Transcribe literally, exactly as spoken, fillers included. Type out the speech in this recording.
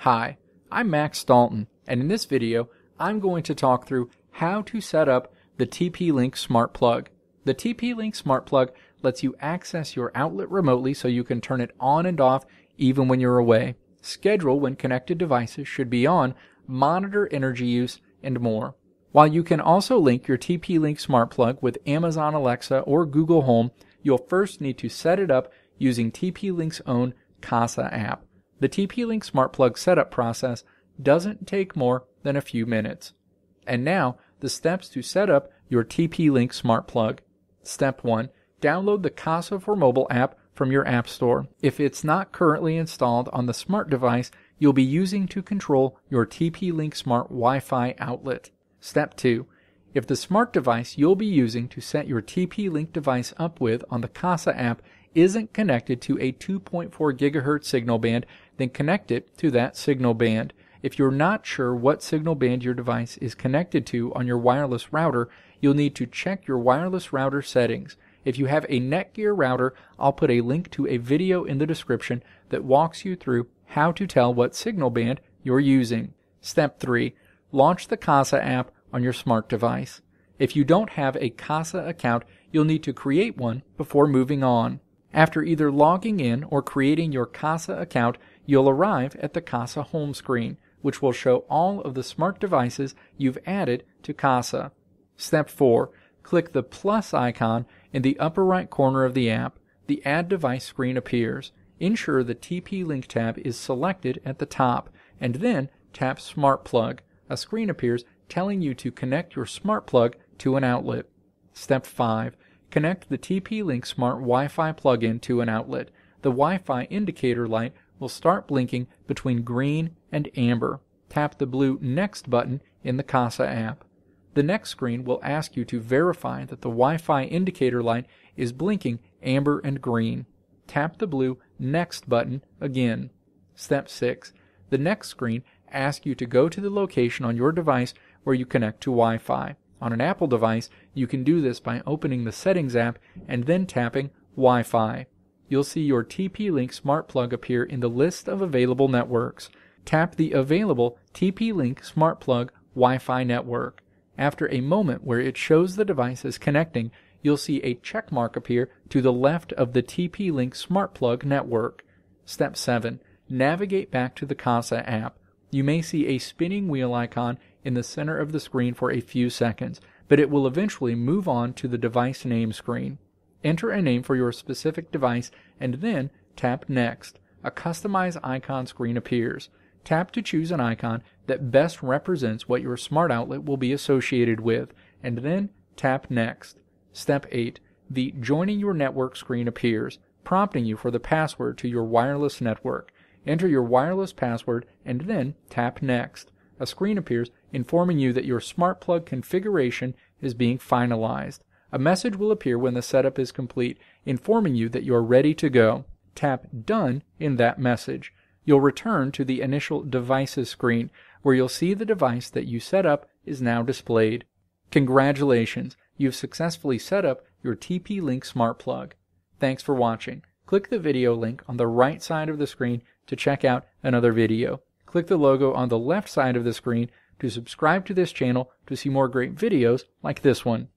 Hi, I'm Max Dalton, and in this video, I'm going to talk through how to set up the T P-Link Smart Plug. The T P-Link Smart Plug lets you access your outlet remotely so you can turn it on and off even when you're away, schedule when connected devices should be on, monitor energy use, and more. While you can also link your T P-Link Smart Plug with Amazon Alexa or Google Home, you'll first need to set it up using T P-Link's own Casa app. The T P-Link Smart Plug setup process doesn't take more than a few minutes. And now, the steps to set up your T P-Link Smart Plug. Step one. Download the Casa for Mobile app from your App Store. If it's not currently installed on the smart device you'll be using to control your T P-Link Smart Wi-Fi outlet. Step two. If the smart device you'll be using to set your T P-Link device up with on the Casa app isn't connected to a two point four gigahertz signal band, then connect it to that signal band. If you're not sure what signal band your device is connected to on your wireless router, you'll need to check your wireless router settings. If you have a Netgear router, I'll put a link to a video in the description that walks you through how to tell what signal band you're using. Step three. Launch the Casa app on your smart device. If you don't have a Casa account, you'll need to create one before moving on. After either logging in or creating your Casa account, you'll arrive at the Casa home screen, which will show all of the smart devices you've added to Casa. Step four. Click the plus icon in the upper right corner of the app. The Add Device screen appears. Ensure the T P-Link tab is selected at the top, and then tap Smart Plug. A screen appears telling you to connect your smart plug to an outlet. Step five. Connect the T P-Link Smart Wi-Fi plug-in to an outlet. The Wi-Fi indicator light will start blinking between green and amber. Tap the blue Next button in the Casa app. The next screen will ask you to verify that the Wi-Fi indicator light is blinking amber and green. Tap the blue Next button again. Step six. The next screen asks you to go to the location on your device where you connect to Wi-Fi. On an Apple device, you can do this by opening the Settings app and then tapping Wi-Fi. You'll see your T P-Link Smart Plug appear in the list of available networks. Tap the available T P-Link Smart Plug Wi-Fi network. After a moment where it shows the device is connecting, you'll see a check mark appear to the left of the T P-Link Smart Plug network. Step seven. Navigate back to the Casa app. You may see a spinning wheel icon in the center of the screen for a few seconds, but it will eventually move on to the device name screen. Enter a name for your specific device and then tap Next. A Customize icon screen appears. Tap to choose an icon that best represents what your smart outlet will be associated with, and then tap Next. Step eight. The Joining Your Network screen appears, prompting you for the password to your wireless network. Enter your wireless password and then tap Next. A screen appears informing you that your smart plug configuration is being finalized. A message will appear when the setup is complete, informing you that you're ready to go. Tap Done in that message. You'll return to the initial Devices screen, where you'll see the device that you set up is now displayed. Congratulations! You've successfully set up your T P-Link Smart Plug. Thanks for watching. Click the video link on the right side of the screen to check out another video. Click the logo on the left side of the screen to subscribe to this channel to see more great videos like this one.